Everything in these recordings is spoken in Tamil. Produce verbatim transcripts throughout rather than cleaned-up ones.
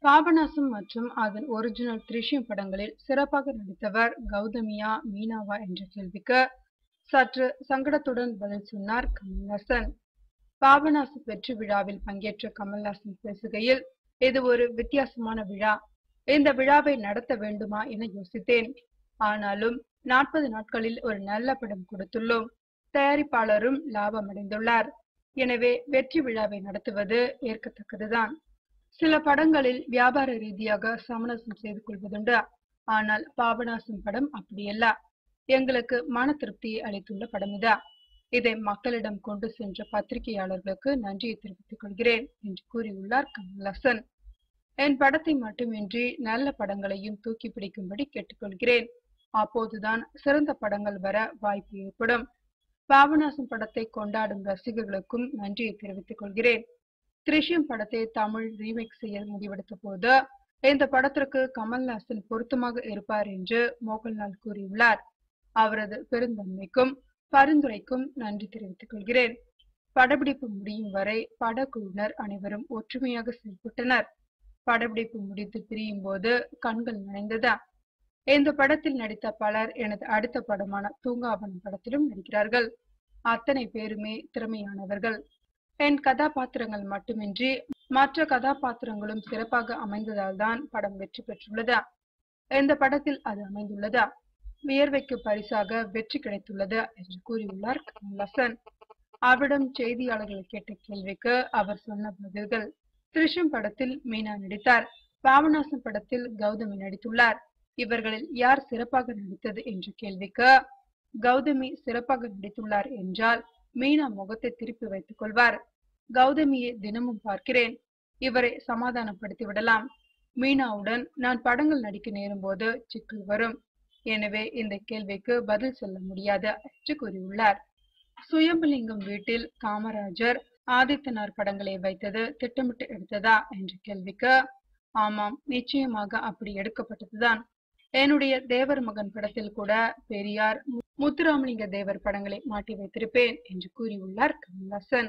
பாபநாசம் மற்றும் அதன் ஒரிஜினல் த்ரிஷ்யம் படங்களில் சிறப்பாக நடித்தவர் கௌதமியா மீனாவா என்ற கேள்விக்கு சற்று சங்கடத்துடன் பதில் சொன்னார் கமல்ஹாசன். பாபநாசம் வெற்றி விழாவில் பங்கேற்ற கமல்ஹாசன் பேசுகையில், இது ஒரு வித்தியாசமான விழா. இந்த விழாவை நடத்த வேண்டுமா என யோசித்தேன். ஆனாலும் நாற்பது நாட்களில் ஒரு நல்ல படம் கொடுத்துள்ளோம். தயாரிப்பாளரும் லாபம் அடைந்துள்ளார். எனவே வெற்றி விழாவை நடத்துவது ஏற்கத்தக்கதுதான். சில படங்களில் வியாபார ரீதியாக சமரசம் செய்து கொள்வதுண்டு. ஆனால் பாபநாசம் படம் அப்படியல்ல. எங்களுக்கு மன திருப்தியை அளித்துள்ள படம் இதா. இதை மக்களிடம் கொண்டு சென்ற பத்திரிகையாளர்களுக்கு நன்றியை தெரிவித்துக் கொள்கிறேன் என்று கூறியுள்ளார் கமல்ஹாசன். என் படத்தை மட்டுமின்றி நல்ல படங்களையும் தூக்கி பிடிக்கும்படி கேட்டுக்கொள்கிறேன். அப்போதுதான் சிறந்த படங்கள் வர வாய்ப்பு ஏற்படும். பாபநாசம் படத்தை கொண்டாடும் ரசிகர்களுக்கும் நன்றியை தெரிவித்துக் கொள்கிறேன். த்ரிஷ்யம் படத்தை தமிழ் ரீமேக் செய்ய முடிவெடுத்த போது இந்த படத்திற்கு கமல்ஹாசன் பொருத்தமாக இருப்பார் என்று மோகன்லால் கூறியுள்ளார். அவரது பெருந்தன்மைக்கும் பரிந்துரைக்கும் நன்றி தெரிவித்துக் கொள்கிறேன். படப்பிடிப்பு முடியும் வரை படக்குழுவினர் அனைவரும் ஒற்றுமையாக செயல்பட்டனர். படப்பிடிப்பு முடித்து பிரியும் போது கண்கள் நனைந்ததா. இந்த படத்தில் நடித்த பலர் எனது அடுத்த படமான தூங்காவனம் படத்திலும் நடிக்கிறார்கள். அத்தனை பேருமே திறமையானவர்கள். என் கதாபாத்திரங்கள் மட்டுமின்றி மற்ற கதாபாத்திரங்களும் சிறப்பாக அமைந்ததால் தான் படம் வெற்றி பெற்றுள்ளதா. இந்த படத்தில் அது அமைந்துள்ளதா. வியர்வைக்கு பரிசாக வெற்றி கிடைத்துள்ளது என்று கூறியுள்ளார் கமல்ஹாசன். அவரிடம் செய்தியாளர்கள் கேட்ட கேள்விக்கு அவர் சொன்ன பதில்கள். த்ரிஷ்யம் படத்தில் மீனா நடித்தார். பாபநாசம் படத்தில் கௌதமி நடித்துள்ளார். இவர்களில் யார் சிறப்பாக நடித்தது என்ற கேள்விக்கு, கௌதமி சிறப்பாக நடித்துள்ளார் என்றால் மீனா முகத்தை திருப்பி வைத்துக் கொள்வார். கௌதமியை தினமும் பார்க்கிறேன். இவரை சமாதானப்படுத்தி விடலாம். மீனாவுடன் நான் படங்கள் நடிக்க நேரும் போது சிக்கல் வரும். எனவே இந்த கேள்விக்கு பதில் சொல்ல முடியாது என்று கூறியுள்ளார். சுயம்புலிங்கம் வீட்டில் காமராஜர் ஆதித்தனார் படங்களை வைத்தது திட்டமிட்டு எடுத்ததா என்ற கேள்விக்கு, ஆமாம், நிச்சயமாக அப்படி எடுக்கப்பட்டதுதான். என்னுடைய தேவர் மகன் படத்தில் கூட பெரியார், முத்துராமலிங்க தேவர் படங்களை மாட்டி வைத்திருப்பேன் என்று கூறியுள்ளார் கமல்ஹாசன்.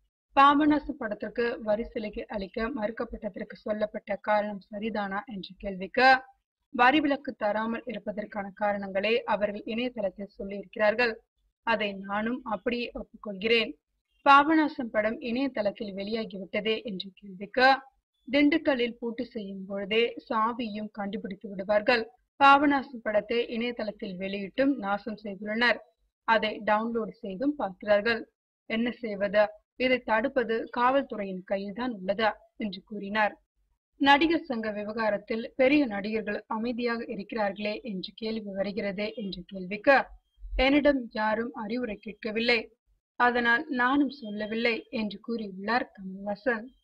பாபநாசம் படத்திற்கு வரி சலுகை அளிக்க மறுக்கப்பட்டதற்கு சொல்லப்பட்ட காரணம் சரிதானா என்ற கேள்விக்கு, வரி விலக்கு தராமல் இருப்பதற்கான காரணங்களை அவர்கள் இணையதளத்தில் சொல்லியிருக்கிறார்கள். அதை நானும் அப்படியே ஒப்புக்கொள்கிறேன். பாபநாசம் படம் இணையதளத்தில் வெளியாகிவிட்டதே என்ற கேள்விக்கு, திண்டுக்கல்லில் பூட்டு செய்யும் பொழுதே சாவியும் கண்டுபிடித்து விடுவார்கள். பாபநாசம் படத்தை இணையதளத்தில் வெளியிட்டும் நாசம் செய்துள்ளனர். அதை டவுன்லோட் செய்தும் பார்க்கிறார்கள். என்ன செய்வது? இதை தடுப்பது காவல்துறையின் கையில்தான் உள்ளதா என்று கூறினார். நடிகர் சங்க விவகாரத்தில் பெரிய நடிகர்கள் அமைதியாக இருக்கிறார்களே என்று கேள்வி வருகிறதே என்ற கேள்விக்கு, என்னிடம் யாரும் அறிவுரை கேட்கவில்லை. அதனால் நானும் சொல்லவில்லை என்று கூறியுள்ளார் கமல்ஹாசன்.